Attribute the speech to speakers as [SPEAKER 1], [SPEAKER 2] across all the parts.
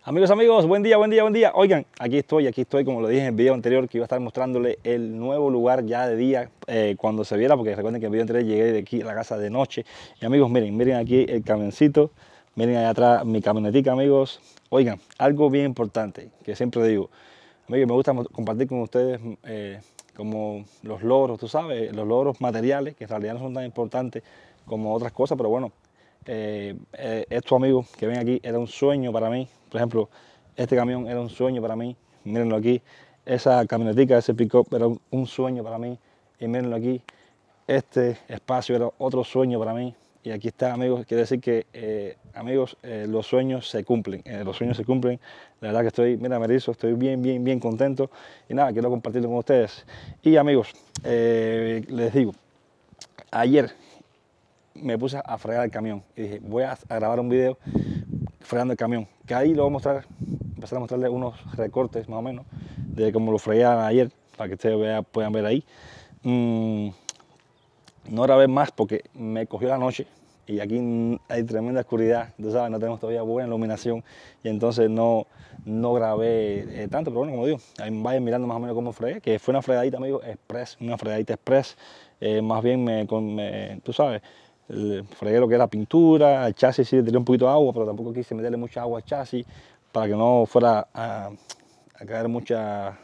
[SPEAKER 1] Amigos, buen día, buen día, buen día. Oigan, aquí estoy, como lo dije en el video anterior, que iba a estar mostrándole el nuevo lugar ya de día cuando se viera, porque recuerden que en el video anterior llegué de aquí a la casa de noche. Y amigos, miren aquí el camioncito, miren allá atrás mi camionetica, amigos. Oigan, algo bien importante que siempre digo, amigos, me gusta compartir con ustedes como los logros, tú sabes, los logros materiales, que en realidad no son tan importantes como otras cosas, pero bueno. Estos amigos que ven aquí era un sueño para mí. Por ejemplo, este camión era un sueño para mí. Mírenlo aquí. Esa camionetica, ese pick-up era un sueño para mí. Y mírenlo aquí. Este espacio era otro sueño para mí. Y aquí está, amigos. Quiere decir que, amigos, los sueños se cumplen. Los sueños se cumplen. La verdad que estoy, mira, me erizo, estoy bien contento. Y nada, quiero compartirlo con ustedes. Y amigos, les digo, ayer me puse a fregar el camión y dije, voy a grabar un video fregando el camión, que ahí lo voy a mostrar, empezar a mostrarles unos recortes más o menos de cómo lo fregaban ayer, para que ustedes puedan ver ahí. No grabé más porque me cogió la noche y aquí hay tremenda oscuridad, tú sabes, no tenemos todavía buena iluminación y entonces no grabé tanto, pero bueno, como digo, ahí vayan mirando más o menos cómo fregué, que fue una fregadita, amigo, express, una fregadita express, más bien tú sabes, fregué lo que era pintura, el chasis sí le tiré un poquito de agua, pero tampoco quise meterle mucha agua al chasis para que no fuera a caer mucha,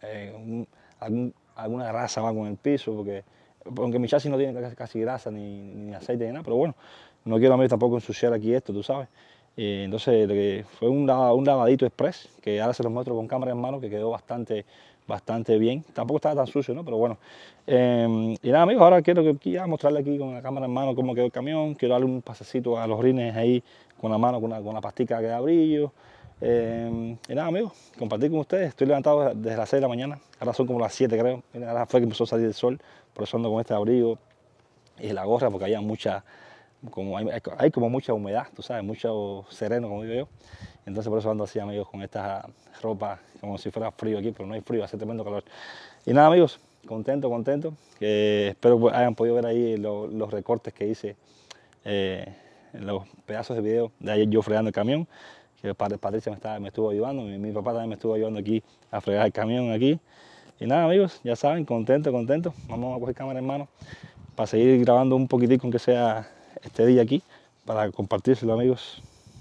[SPEAKER 1] alguna grasa más con el piso, porque aunque mi chasis no tiene casi grasa ni aceite ni nada, pero bueno, no quiero a mí tampoco ensuciar aquí esto, tú sabes. Entonces fue un lavadito express, que ahora se los muestro con cámara en mano, que quedó bastante bien. Tampoco estaba tan sucio, ¿no? Pero bueno. Y nada, amigos, ahora quiero mostrarle aquí con la cámara en mano cómo quedó el camión. Quiero darle un pasecito a los rines ahí con la mano, con la pastica que da brillo. Y nada, amigos, compartir con ustedes. Estoy levantado desde las 6 de la mañana, ahora son como las 7, creo. Miren, ahora fue que empezó a salir el sol, por eso ando con este abrigo y la gorra, porque había hay como mucha humedad, tú sabes, mucho sereno, como digo yo. Entonces por eso ando así, amigos, con esta ropa como si fuera frío aquí, pero no hay frío, hace tremendo calor. Y nada, amigos, contento, que espero que hayan podido ver ahí los recortes que hice, los pedazos de video de ayer yo fregando el camión, que Patricia me estuvo ayudando, mi papá también me estuvo ayudando aquí a fregar el camión aquí. Y nada, amigos, ya saben, contento. Vamos a coger cámara en mano para seguir grabando un poquitico, aunque sea este día aquí, para compartírselo, amigos.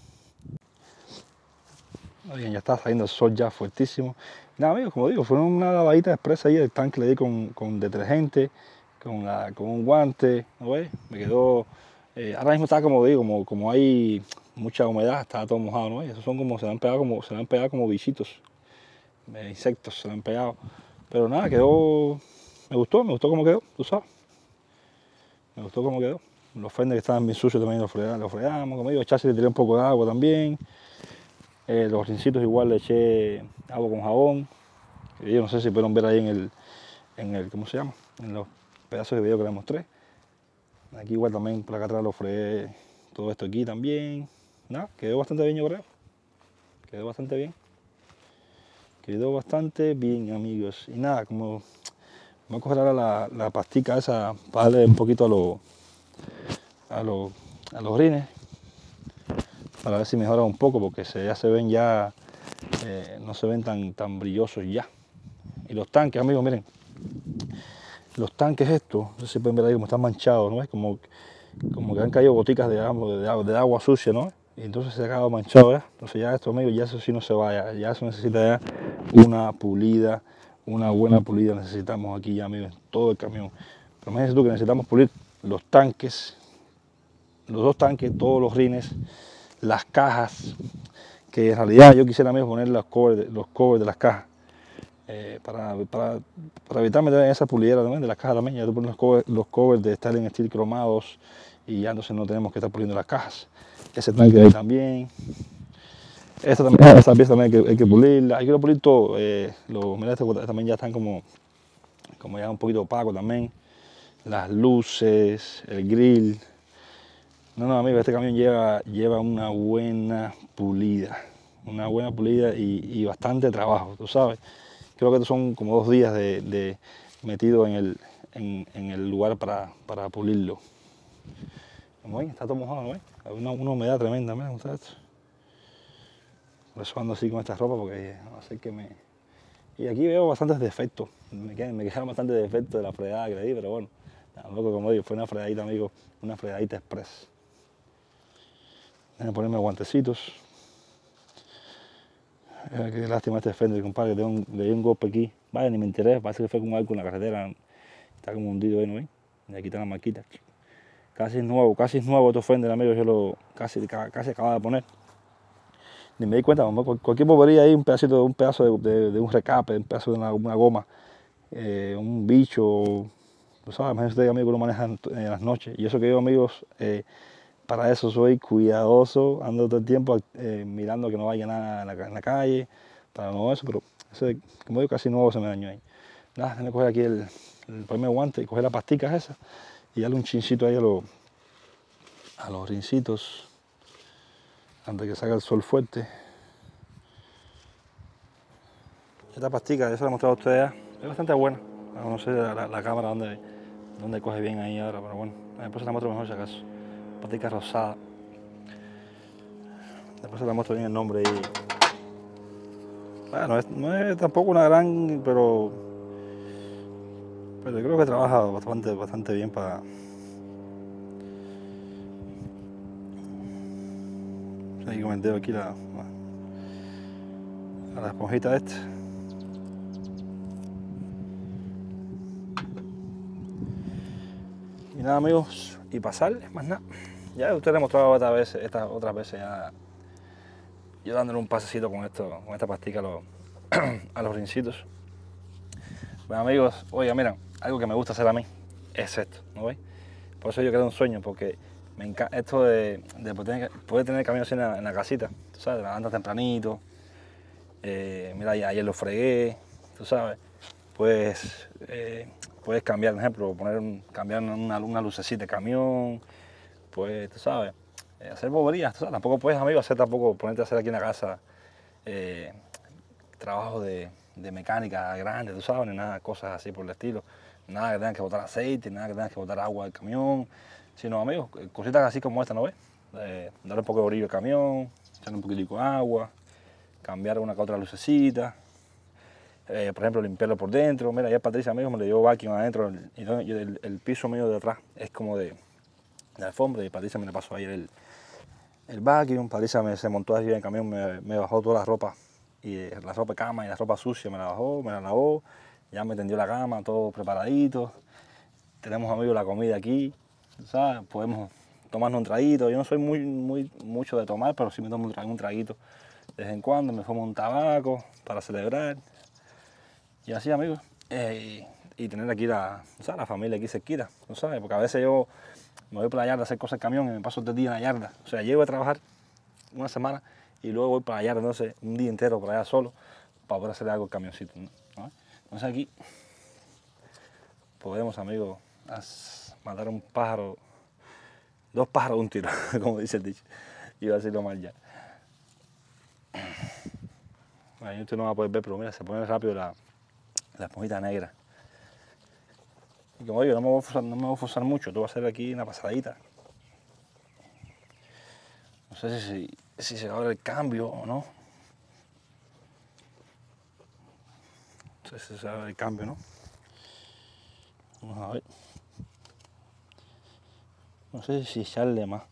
[SPEAKER 1] Bien, ya está saliendo el sol ya fuertísimo. Nada, amigos, como digo, fue una lavadita expresa ahí, el tanque le di con detergente, con un guante, ¿no ves? Me quedó, ahora mismo está como digo, como hay mucha humedad, está todo mojado, ¿no ves? Esos son como, se le han pegado como bichitos, insectos, se le han pegado. Pero nada, me gustó cómo quedó, tú sabes. Me gustó cómo quedó. Los fenders que estaban bien sucios también los fregamos, como digo, el chasis le tiré un poco de agua también. Los rincitos igual le eché agua con jabón. Yo no sé si pudieron ver ahí en el ¿cómo se llama? En los pedazos de video que les mostré. Aquí igual también por acá atrás lo fregué todo esto aquí también. Nada, quedó bastante bien, yo creo. Quedó bastante bien. Quedó bastante bien, amigos. Y nada, como voy a coger ahora la pastica esa para darle un poquito a los rines, para ver si mejora un poco, porque ya se ven no se ven tan brillosos ya. Y los tanques, amigos, miren, los tanques estos, no sé si pueden ver ahí como están manchados, ¿no? Es como que han caído goticas de agua sucia, ¿no? Y entonces se ha quedado manchado ya. Entonces ya esto, amigos, ya eso sí no se va, ya eso necesita ya una pulida, una buena pulida necesitamos aquí ya, amigos, en todo el camión. Pero imagínense tú que necesitamos pulir los tanques, los dos tanques, todos los rines, las cajas, que en realidad yo quisiera, amigos, poner los covers de las cajas. Para evitar meter en esa pulidera también de las cajas también, ya tú pones los covers de Stainless Steel cromados y ya entonces no tenemos que estar puliendo las cajas. Ese tanque de ahí también. Esa pieza también hay que pulirla, hay que pulir todo. Mira, también ya están como ya un poquito opaco también. Las luces, el grill. No, amigo, este camión lleva una buena pulida. Una buena pulida y bastante trabajo, tú sabes. Creo que estos son como 2 días de metido en el lugar para pulirlo. Como ven, está todo mojado, ¿no ven? Hay una humedad tremenda, mira cómo está esto. Por eso ando así con esta ropa, porque no sé qué me... Y aquí veo bastantes defectos, me quedaron bastantes defectos de la fregada que le di, pero bueno, tampoco, como digo, fue una fregadita, amigo, una fregadita express. Voy a ponerme guantecitos. Qué lástima este Fender, compadre, le di un golpe aquí. Vaya, ni me enteré, parece que fue como algo en la carretera, está como hundido ahí, ¿no ves? Y aquí está la marquita. Casi es nuevo estos Fender, amigos, yo lo casi acababa de poner. Ni me di cuenta, cualquier bobería ahí, un pedazo de un recape, un pedazo de una goma, un bicho, tú sabes, imagínate, amigo, que lo maneja en las noches. Y eso que yo, amigos, para eso soy cuidadoso, ando todo el tiempo mirando que no vaya nada en la calle, para no eso, pero ese, como digo, casi nuevo se me dañó ahí. Nada, déjame coger aquí el ponerme guante y coger las pasticas esas y darle un chincito ahí a los rincitos antes que salga el sol fuerte. Esta pastica, ya se la he mostrado a ustedes ya, es bastante buena. No sé la cámara dónde coge bien ahí ahora, pero bueno, después se la muestro mejor si acaso. Pastica rosada. Después se la muestro bien el nombre y... Bueno, no es tampoco una gran, pero creo que trabaja bastante bien para... Ahí con el dedo aquí a la esponjita esta. Y nada, amigos, y pasarle, más nada. Ya ustedes les he mostrado estas otras veces ya, yo dándole un pasecito con esta pastica a los rincitos. Bueno, amigos, oiga, miren, algo que me gusta hacer a mí es esto, ¿no veis? Por eso yo creo un sueño, porque me encanta esto de poder tener camino así en la casita, tú sabes, te levantas tempranito, mira, ayer lo fregué, tú sabes, puedes cambiar, por ejemplo, cambiar una lucecita de camión, pues, tú sabes, hacer boberías, tú sabes, tampoco puedes, amigo, ponerte a hacer aquí en la casa trabajo de mecánica grande, tú sabes, ni nada, cosas así por el estilo. Nada que tengas que botar aceite, nada que tengas que botar agua del camión, sino, amigos, cositas así como esta, ¿no ves? Darle un poco de brillo al camión, echarle un poquitico de agua, cambiar una que otra lucecita, por ejemplo, limpiarlo por dentro. Mira, ya Patricia, amigos, me le dio vacuum adentro, el piso mío de atrás es como de alfombra, y Patricia me le pasó ayer el vacuum. Patricia se montó allí en el camión, me bajó toda la ropa, y la ropa de cama y la ropa sucia me la bajó, me la lavó, ya me tendió la cama, todo preparadito. Tenemos, amigos, la comida aquí, ¿sabes? Podemos tomarnos un traguito. Yo no soy mucho de tomar, pero sí me tomo un traguito de vez en cuando, me fumo un tabaco para celebrar. Y así, amigos, y tener aquí la familia aquí cerquita, ¿no sabes? Porque a veces yo me voy para la yarda a hacer cosas en camión y me paso 3 días en la yarda. O sea, llego a trabajar una semana y luego voy para la yarda, entonces un día entero por allá solo para poder hacer algo el camioncito, ¿no? Entonces aquí podemos, amigos, matar un pájaro, 2 pájaros de un tiro, como dice el dicho. Iba a decirlo mal ya. Ahí usted no va a poder ver, pero mira, se pone rápido la esponjita negra. Y como digo, no me voy a forzar mucho, esto va a ser aquí una pasadita. No sé si se va a ver el cambio o no. No sé si se va a ver el cambio, ¿no? Vamos a ver. No sé si echarle más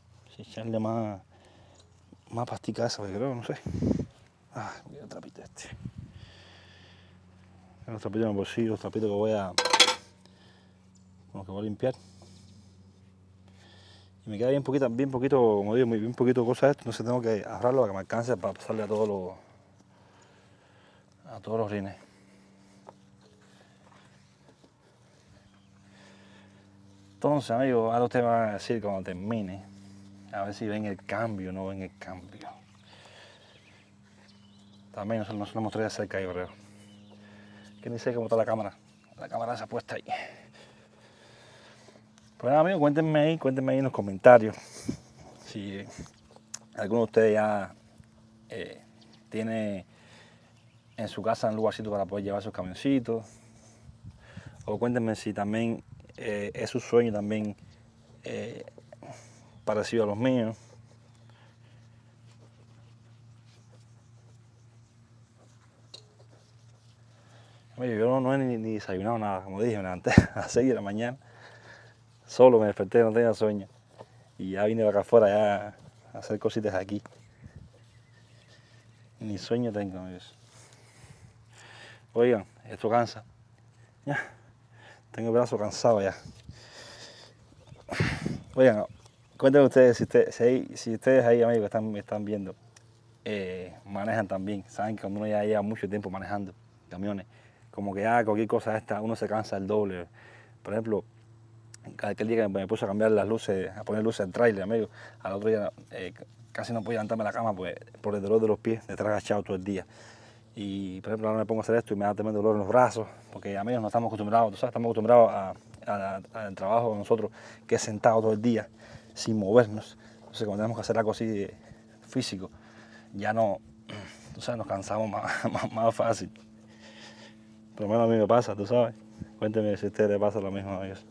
[SPEAKER 1] pastica esa, porque creo, no sé. Voy a trapito este. Los trapitos en el bolsillo, los trapitos que voy a limpiar. Y me queda bien poquito, como digo, bien poquito cosas esto, entonces tengo que ahorrarlo para que me alcance para pasarle a todos los rines. Entonces, amigos, ahora ustedes van a decir cuando termine, a ver si ven el cambio o no ven el cambio. También no se lo mostré de cerca, yo creo. Que ni sé cómo está la cámara esa puesta ahí. Pues nada, amigos, cuéntenme ahí en los comentarios si alguno de ustedes ya tiene en su casa un lugarcito para poder llevar sus camioncitos, o cuéntenme si también es su sueño también parecido a los míos. Oye, yo no he ni desayunado nada, como dije, me levanté a las 6 de la mañana. Solo me desperté, no tenía sueño. Y ya vine para acá afuera ya a hacer cositas aquí. Ni sueño tengo, amigos. Oigan, esto cansa. Ya, tengo el brazo cansado ya. Oigan, cuéntenme ustedes si ustedes ahí, amigos, me están viendo, manejan también. Saben que cuando uno ya lleva mucho tiempo manejando camiones, como que ya cualquier cosa esta, uno se cansa el doble. Por ejemplo, aquel día que me puse a cambiar las luces, a poner luces al trailer, amigo, al otro día casi no podía levantarme de la cama pues, por el dolor de los pies, de estar agachado todo el día. Y por ejemplo ahora me pongo a hacer esto y me da tremendo dolor en los brazos, porque amigos no estamos acostumbrados, tú sabes, estamos acostumbrados al trabajo de nosotros, que es sentado todo el día, sin movernos. Entonces cuando tenemos que hacer algo así físico, ya no, tú sabes, nos cansamos más fácil. Por lo menos a mí me pasa, tú sabes. Cuénteme si a ustedes les pasa lo mismo, amigos.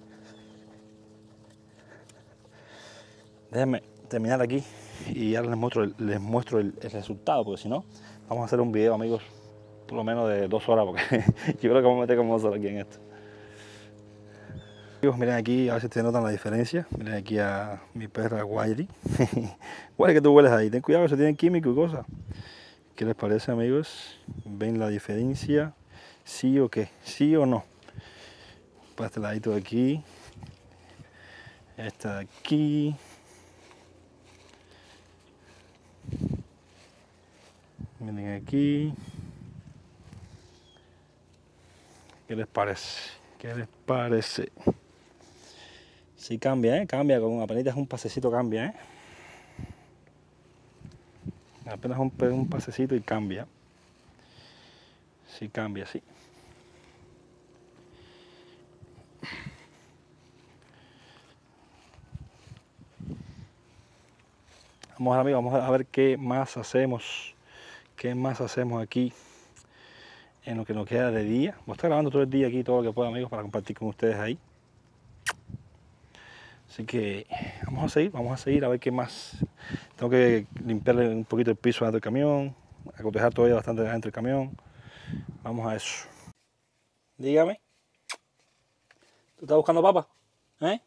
[SPEAKER 1] Déjenme terminar aquí y ahora les muestro el resultado, porque si no, vamos a hacer un video, amigos, por lo menos de 2 horas, porque yo creo que vamos a meter como 2 horas aquí en esto. Amigos, miren aquí, a ver si ustedes notan la diferencia. Miren aquí a mi perra Wiley. Wiley, que tú hueles ahí, ten cuidado que se tienen químico y cosas. ¿Qué les parece, amigos? ¿Ven la diferencia? ¿Sí o qué? ¿Sí o no? Para este ladito de aquí, esta de aquí. Miren aquí. ¿Qué les parece? ¿Qué les parece? Sí cambia, cambia, con apenas un pasecito cambia, apenas un pasecito y cambia. Sí cambia, sí. Vamos a ver, amigos, vamos a ver qué más hacemos. ¿Qué más hacemos aquí en lo que nos queda de día? Voy a estar grabando todo el día aquí, todo lo que pueda, amigos, para compartir con ustedes ahí. Así que vamos a seguir a ver qué más. Tengo que limpiarle un poquito el piso dentro del camión, acotejar todavía bastante dentro del camión. Vamos a eso. Dígame. ¿Tú estás buscando papa? ¿Eh?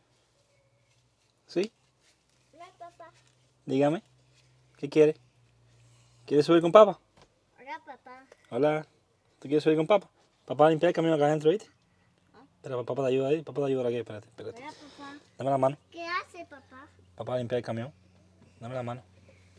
[SPEAKER 1] ¿Sí?
[SPEAKER 2] Hola, papá.
[SPEAKER 1] Dígame. ¿Qué quiere? ¿Quieres subir con papa?
[SPEAKER 2] Hola, papá.
[SPEAKER 1] Hola. ¿Tú quieres subir con papa? Papá va a limpiar el camión acá adentro, ¿viste? Espera, papá te ayuda ahí. Papá te ayuda aquí. Espérate.
[SPEAKER 2] Hola, papá.
[SPEAKER 1] Dame la mano.
[SPEAKER 2] ¿Qué hace, papá?
[SPEAKER 1] Papá va a limpiar el camión. Dame la mano.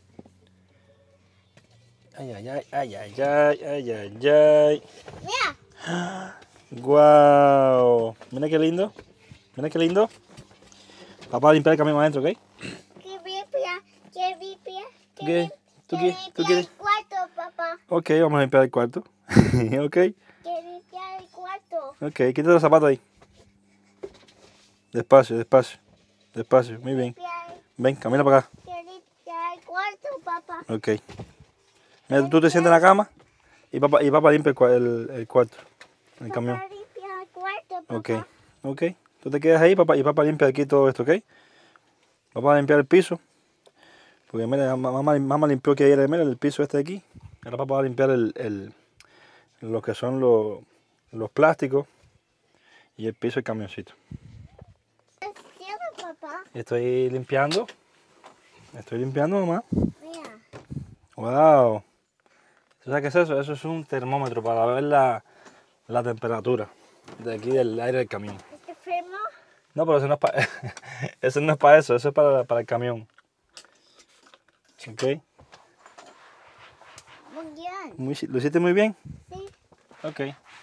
[SPEAKER 1] Ay, ay, ay, ay, ay, ay, ay, ay, ay.
[SPEAKER 2] Mira.
[SPEAKER 1] ¡Guau! Mira qué lindo. Mira qué lindo. Papá va a limpiar el camión adentro, ¿ok?
[SPEAKER 2] ¿Qué limpia? ¿Qué limpia?
[SPEAKER 1] ¿Tú quieres? ¿Tú quieres? ¿Tú
[SPEAKER 2] limpia
[SPEAKER 1] quieres?
[SPEAKER 2] el cuarto, papá?
[SPEAKER 1] Ok, vamos a limpiar el cuarto. Ok,
[SPEAKER 2] ¿Qué limpia el cuarto?
[SPEAKER 1] ok. Quítate los zapatos ahí. Despacio, despacio. Despacio, muy bien.
[SPEAKER 2] Limpia el-
[SPEAKER 1] Ven, camina para acá.
[SPEAKER 2] ¿Qué limpia el cuarto, papá?
[SPEAKER 1] Ok. Mira, tú te sientas en la cama y papá limpia el cuarto, el camión.
[SPEAKER 2] Papá limpia el cuarto, papá.
[SPEAKER 1] Ok, ok. Tú te quedas ahí y papá limpia aquí todo esto, ¿ok? Papá va a limpiar el piso. Porque mira, mamá limpió que ayer, mira, el piso este de aquí. Ahora papá va a limpiar lo que son los plásticos y el piso del camioncito.
[SPEAKER 2] ¿Qué hicieron, papá?
[SPEAKER 1] Estoy limpiando, mamá.
[SPEAKER 2] Mira.
[SPEAKER 1] Wow. ¿Sabes qué es eso? Eso es un termómetro para ver la temperatura de aquí del aire del camión.
[SPEAKER 2] ¿Este enfermo?
[SPEAKER 1] No, pero eso no es para eso, no es para eso, eso es para el camión. Ok.
[SPEAKER 2] Muy bien.
[SPEAKER 1] ¿Lo hiciste muy bien?
[SPEAKER 2] Sí.
[SPEAKER 1] Ok.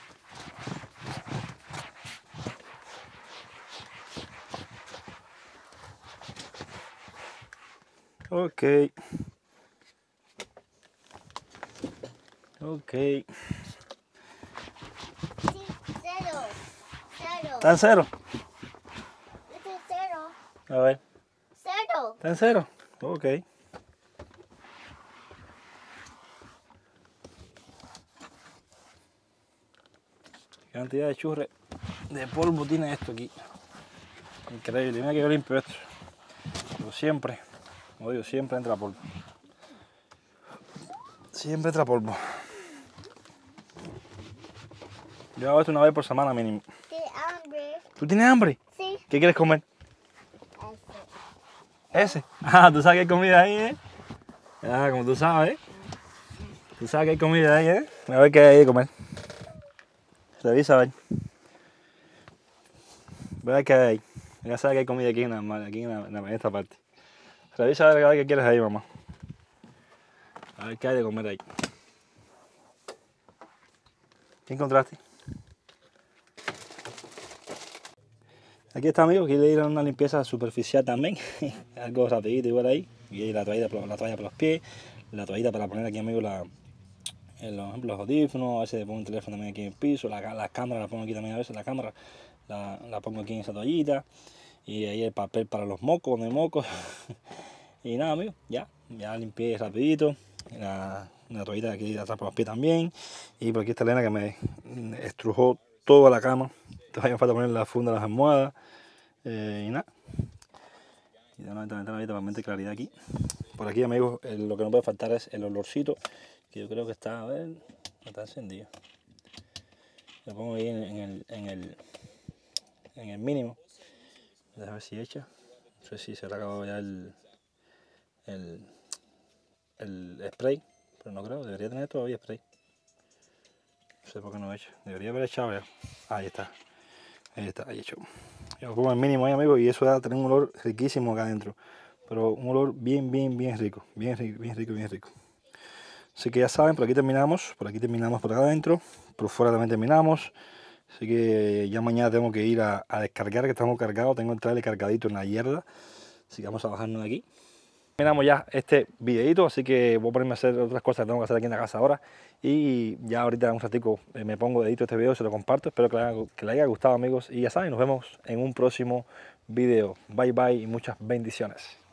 [SPEAKER 1] Ok. Ok.
[SPEAKER 2] Sí, cero. Cero.
[SPEAKER 1] ¿Está en cero?
[SPEAKER 2] Este es cero.
[SPEAKER 1] A ver.
[SPEAKER 2] Cero.
[SPEAKER 1] ¿Está en cero? Ok. ¿Qué cantidad de churre de polvo tiene esto aquí? Increíble. Mira que yo limpio esto. Pero siempre, como digo, siempre entra polvo. Siempre entra polvo. Yo hago esto una vez por semana mínimo.
[SPEAKER 2] Estoy hambre.
[SPEAKER 1] ¿Tú tienes hambre?
[SPEAKER 2] Sí.
[SPEAKER 1] ¿Qué quieres comer?
[SPEAKER 2] Ese.
[SPEAKER 1] ¿Ese? Ah, tú sabes que hay comida ahí, ¿eh? Ah, como tú sabes, ¿eh? Tú sabes que hay comida ahí, ¿eh? A ver qué hay de comer. Revisa, a ver. Ve a ver qué hay ahí. Ya sabes que hay comida aquí en esta parte. Revisa a ver qué quieres ahí, mamá. A ver qué hay de comer ahí. ¿Qué encontraste? Aquí está, amigos, aquí le dieron una limpieza superficial también. Algo rapidito igual ahí. Y ahí la toalla para los pies. La toallita para poner aquí, amigos, los audífonos. A veces pongo el teléfono también aquí en el piso. Las cámaras las pongo aquí también a veces. La cámara la pongo aquí en esa toallita. Y ahí el papel para los mocos, donde hay mocos. Y nada, amigos, ya limpié rapidito. La toallita aquí atrás para los pies también. Y por aquí está Elena que me estrujó toda la cama. Todavía me falta poner la funda de las almohadas. Y nada. Y de una ventana para meter claridad aquí. Por aquí, amigos, lo que no puede faltar es el olorcito. Que yo creo que está, a ver, no está encendido. Lo pongo ahí en el mínimo. Déjame ver si echa. No sé si se le ha acabado ya el spray. Pero no creo, debería tener todavía spray. No sé por qué no echa. Debería haber echado ya. Ahí está. Ahí hecho. Yo lo pongo al mínimo ahí, amigos, y eso da a tener un olor riquísimo acá adentro. Pero un olor bien rico. Bien rico. Así que ya saben, por aquí terminamos por acá adentro. Por fuera también terminamos. Así que ya mañana tengo que ir a descargar, que estamos cargados. Tengo el trailer cargadito en la yarda. Así que vamos a bajarnos de aquí. Terminamos ya este videito, así que voy a ponerme a hacer otras cosas que tengo que hacer aquí en la casa ahora. Y ya ahorita en un ratico me pongo de edito este video, se lo comparto. Espero que les haya gustado, amigos. Y ya saben, nos vemos en un próximo video. Bye bye y muchas bendiciones.